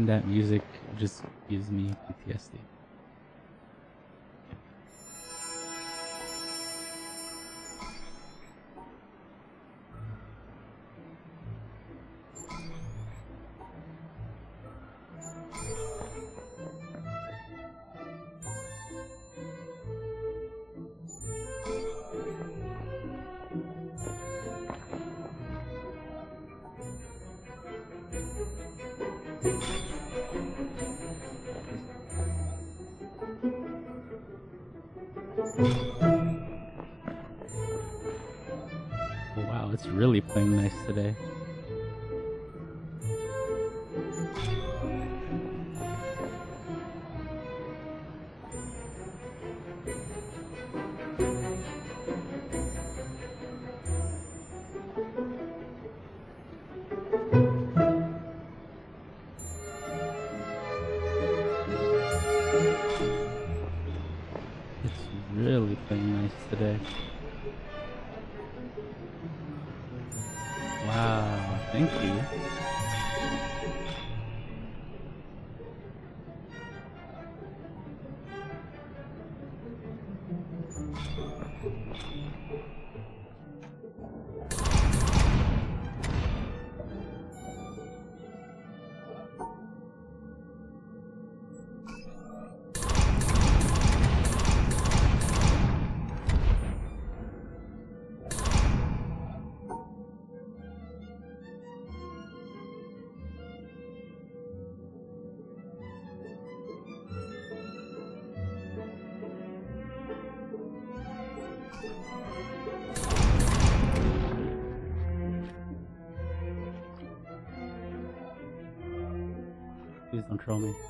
that music just gives me PTSD. Oh, wow, it's really playing nice today. It's really playing nice today. Wow, thank you. Please don't troll me.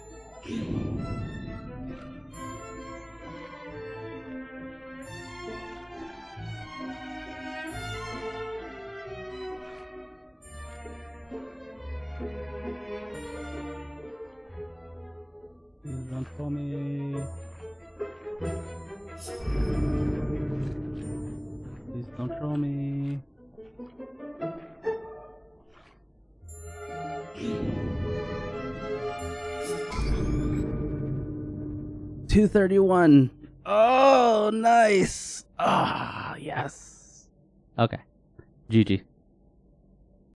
Please don't troll me. Please don't troll me. 231. Oh, nice. Ah, yes. Okay. GG.